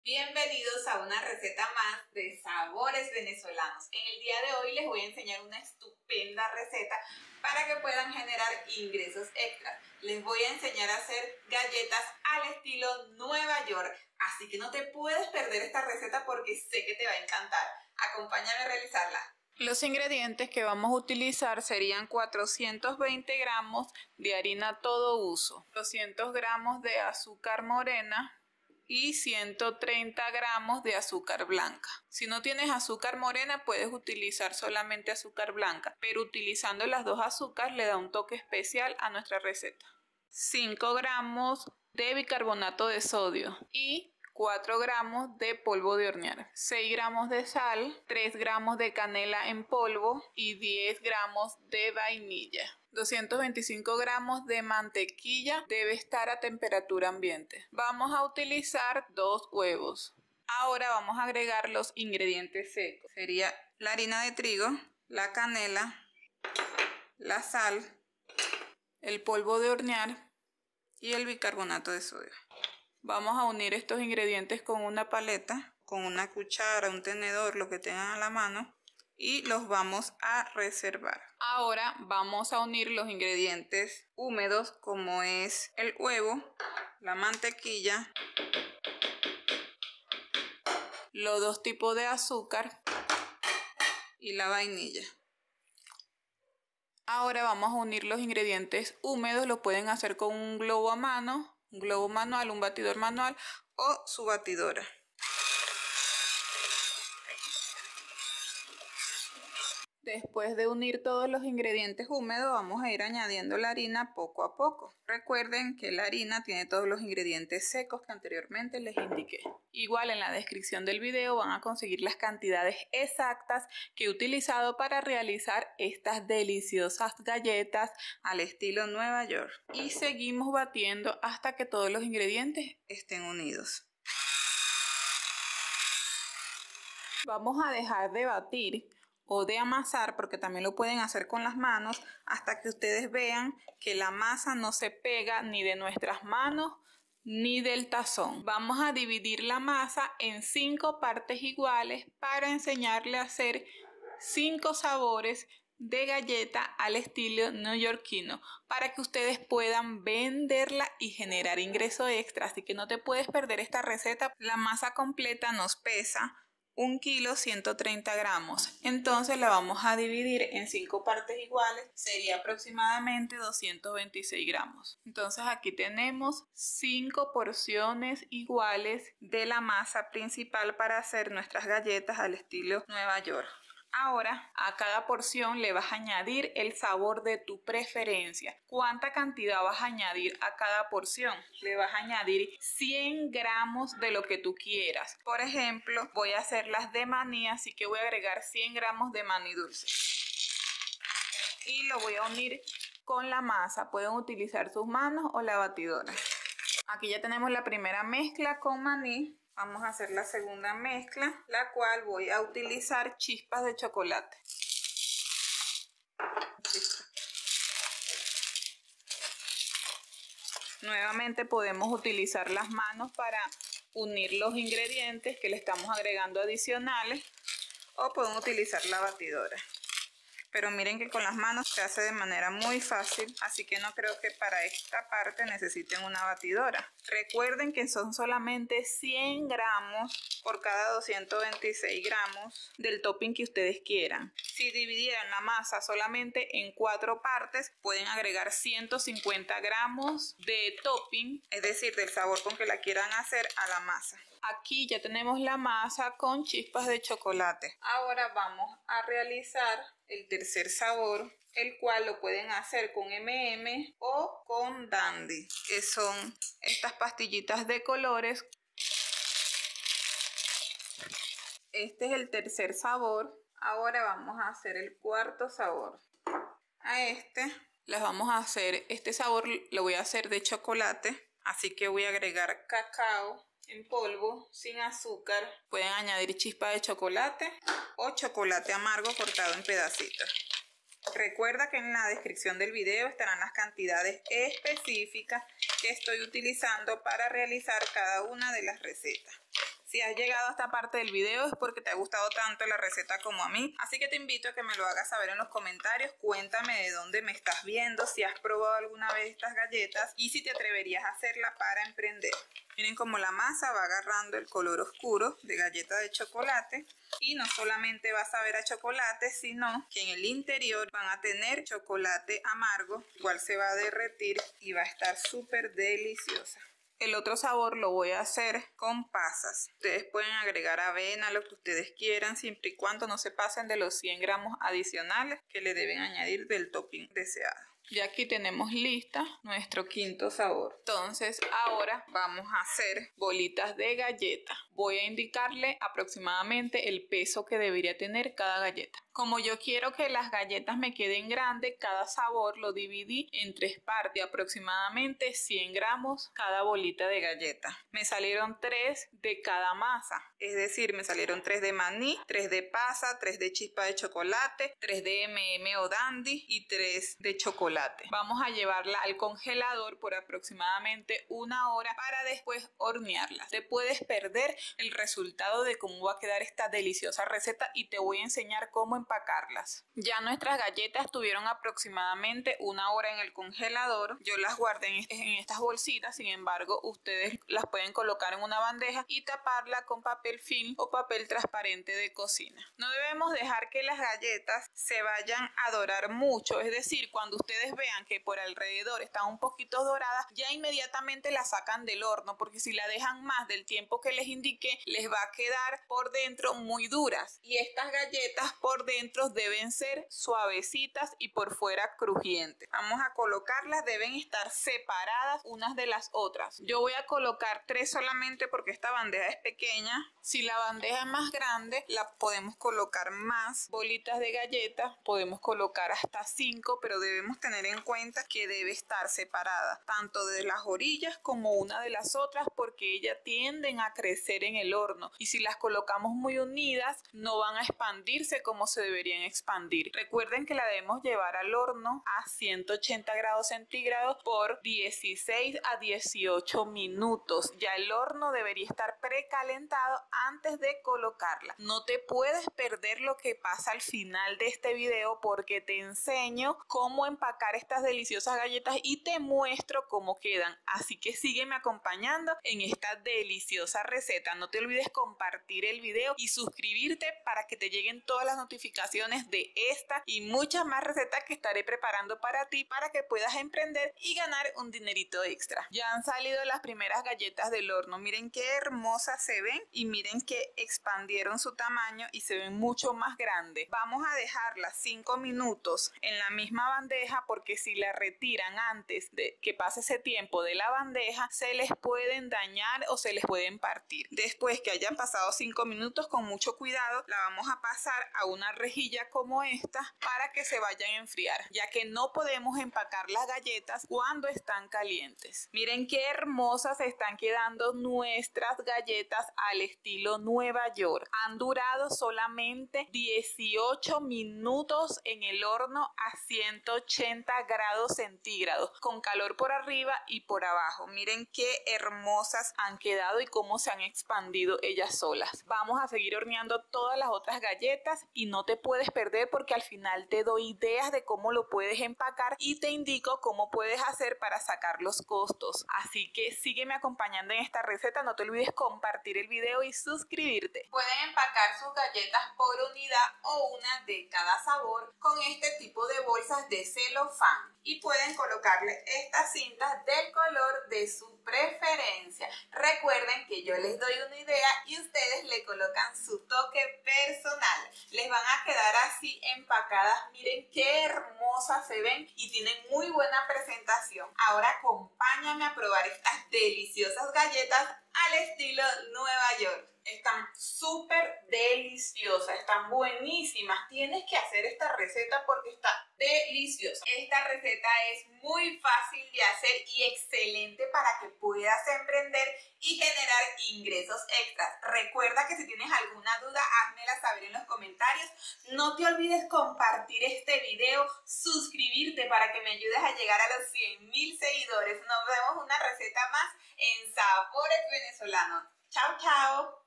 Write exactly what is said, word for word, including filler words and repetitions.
Bienvenidos a una receta más de sabores venezolanos. En el día de hoy les voy a enseñar una estupenda receta para que puedan generar ingresos extras. Les voy a enseñar a hacer galletas al estilo Nueva York, así que no te puedes perder esta receta porque sé que te va a encantar. Acompáñame a realizarla. Los ingredientes que vamos a utilizar serían cuatrocientos veinte gramos de harina todo uso, doscientos gramos de azúcar morena y ciento treinta gramos de azúcar blanca. Si no tienes azúcar morena puedes utilizar solamente azúcar blanca, pero utilizando las dos azúcares le da un toque especial a nuestra receta. cinco gramos de bicarbonato de sodio y cuatro gramos de polvo de hornear, seis gramos de sal, tres gramos de canela en polvo y diez gramos de vainilla. doscientos veinticinco gramos de mantequilla, debe estar a temperatura ambiente. Vamos a utilizar dos huevos. Ahora vamos a agregar los ingredientes secos. Sería la harina de trigo, la canela, la sal, el polvo de hornear y el bicarbonato de sodio. Vamos a unir estos ingredientes con una paleta, con una cuchara, un tenedor, lo que tengan a la mano, y los vamos a reservar. Ahora vamos a unir los ingredientes húmedos como es el huevo, la mantequilla, los dos tipos de azúcar y la vainilla. Ahora vamos a unir los ingredientes húmedos, lo pueden hacer con un globo a mano, un globo manual, un batidor manual o su batidora. Después de unir todos los ingredientes húmedos, vamos a ir añadiendo la harina poco a poco. Recuerden que la harina tiene todos los ingredientes secos que anteriormente les indiqué. Igual en la descripción del video van a conseguir las cantidades exactas que he utilizado para realizar estas deliciosas galletas al estilo Nueva York. Y seguimos batiendo hasta que todos los ingredientes estén unidos. Vamos a dejar de batir o de amasar, porque también lo pueden hacer con las manos, hasta que ustedes vean que la masa no se pega ni de nuestras manos ni del tazón. Vamos a dividir la masa en cinco partes iguales para enseñarle a hacer cinco sabores de galleta al estilo neoyorquino, para que ustedes puedan venderla y generar ingreso extra. Así que no te puedes perder esta receta. La masa completa nos pesa un kilo ciento treinta gramos, entonces la vamos a dividir en cinco partes iguales, sería aproximadamente doscientos veintiséis gramos. Entonces aquí tenemos cinco porciones iguales de la masa principal para hacer nuestras galletas al estilo Nueva York. Ahora a cada porción le vas a añadir el sabor de tu preferencia. ¿Cuánta cantidad vas a añadir a cada porción? Le vas a añadir cien gramos de lo que tú quieras. Por ejemplo, voy a hacer las de maní, así que voy a agregar cien gramos de maní dulce. Y lo voy a unir con la masa. Pueden utilizar sus manos o la batidora. Aquí ya tenemos la primera mezcla con maní. Vamos a hacer la segunda mezcla, la cual voy a utilizar chispas de chocolate. Nuevamente podemos utilizar las manos para unir los ingredientes que le estamos agregando adicionales, o pueden utilizar la batidora. Pero miren que con las manos se hace de manera muy fácil, así que no creo que para esta parte necesiten una batidora. Recuerden que son solamente cien gramos por cada doscientos veintiséis gramos del topping que ustedes quieran. Si dividieran la masa solamente en cuatro partes, pueden agregar ciento cincuenta gramos de topping, es decir, del sabor con que la quieran hacer a la masa. Aquí ya tenemos la masa con chispas de chocolate. Ahora vamos a realizar el tercer sabor, el cual lo pueden hacer con eme eme o con Dandy, que son estas pastillitas de colores. Este es el tercer sabor. Ahora vamos a hacer el cuarto sabor. A este les vamos a hacer, este sabor lo voy a hacer de chocolate, así que voy a agregar cacao en polvo sin azúcar. Pueden añadir chispa de chocolate o chocolate amargo cortado en pedacitos. Recuerda que en la descripción del video estarán las cantidades específicas que estoy utilizando para realizar cada una de las recetas. Si has llegado a esta parte del video es porque te ha gustado tanto la receta como a mí, así que te invito a que me lo hagas saber en los comentarios. Cuéntame de dónde me estás viendo, si has probado alguna vez estas galletas y si te atreverías a hacerla para emprender. Miren cómo la masa va agarrando el color oscuro de galleta de chocolate y no solamente va a saber a chocolate, sino que en el interior van a tener chocolate amargo, el cual se va a derretir y va a estar súper deliciosa. El otro sabor lo voy a hacer con pasas. Ustedes pueden agregar avena, lo que ustedes quieran, siempre y cuando no se pasen de los cien gramos adicionales que le deben añadir del topping deseado. Y aquí tenemos lista nuestro quinto sabor. Entonces ahora vamos a hacer bolitas de galleta. Voy a indicarle aproximadamente el peso que debería tener cada galleta. Como yo quiero que las galletas me queden grandes, cada sabor lo dividí en tres partes, aproximadamente cien gramos cada bolita de galleta. Me salieron tres de cada masa, es decir, me salieron tres de maní, tres de pasa, tres de chispa de chocolate, tres de eme eme o dandy y tres de chocolate. Vamos a llevarla al congelador por aproximadamente una hora para después hornearla. Te puedes perder el resultado de cómo va a quedar esta deliciosa receta y te voy a enseñar cómo empacarlas. Ya nuestras galletas tuvieron aproximadamente una hora en el congelador. Yo las guardé en, en estas bolsitas, sin embargo ustedes las pueden colocar en una bandeja y taparla con papel film o papel transparente de cocina. No debemos dejar que las galletas se vayan a dorar mucho, es decir, cuando ustedes vean que por alrededor están un poquito doradas, ya inmediatamente la sacan del horno, porque si la dejan más del tiempo que les indiqué, les va a quedar por dentro muy duras y estas galletas por dentro deben ser suavecitas y por fuera crujientes. Vamos a colocarlas, deben estar separadas unas de las otras. Yo voy a colocar tres solamente porque esta bandeja es pequeña. Si la bandeja es más grande, la podemos colocar más bolitas de galletas, podemos colocar hasta cinco, pero debemos tener en cuenta que debe estar separada tanto de las orillas como una de las otras, porque ellas tienden a crecer en el horno y si las colocamos muy unidas no van a expandirse como se deberían expandir. Recuerden que la debemos llevar al horno a ciento ochenta grados centígrados por dieciséis a dieciocho minutos. Ya el horno debería estar precalentado antes de colocarla. No te puedes perder lo que pasa al final de este video porque te enseño cómo empacar estas deliciosas galletas y te muestro cómo quedan. Así que sígueme acompañando en esta deliciosa receta. No te olvides compartir el video y suscribirte para que te lleguen todas las notificaciones de esta y muchas más recetas que estaré preparando para ti para que puedas emprender y ganar un dinerito extra. Ya han salido las primeras galletas del horno. Miren qué hermosas se ven y miren que expandieron su tamaño y se ven mucho más grandes. Vamos a dejarlas cinco minutos en la misma bandeja porque si la retiran antes de que pase ese tiempo de la bandeja se les pueden dañar o se les pueden partir. Después que hayan pasado cinco minutos, con mucho cuidado la vamos a pasar a una rejilla como esta para que se vayan a enfriar, ya que no podemos empacar las galletas cuando están calientes. Miren qué hermosas están quedando nuestras galletas al estilo Nueva York. Han durado solamente dieciocho minutos en el horno a ciento ochenta grados centígrados, con calor por arriba y por abajo. Miren qué hermosas han quedado y cómo se han expandido ellas solas. Vamos a seguir horneando todas las otras galletas y no te puedes perder porque al final te doy ideas de cómo lo puedes empacar y te indico cómo puedes hacer para sacar los costos. Así que sígueme acompañando en esta receta, no te olvides compartir el video y suscribirte. Pueden empacar sus galletas por unidad o una de cada sabor con este tipo de bolsas de celofán y pueden colocarle estas cintas del color de su preferencia. Recuerden que yo les doy una idea y ustedes le colocan su toque personal. Les van a quedar así empacadas. Miren qué hermosas se ven y tienen muy buena presentación. Ahora acompáñame a probar estas deliciosas galletas al estilo Nueva York. Están súper deliciosas, están buenísimas. Tienes que hacer esta receta porque está deliciosa. Esta receta es muy fácil de hacer y excelente para que puedas emprender y generar ingresos extras. Recuerda que si tienes alguna duda, házmela saber en los comentarios. No te olvides compartir este video, suscribirte para que me ayudes a llegar a los cien mil seguidores. Nos vemos una receta más en Sabores Venezolanos. Chao, chao.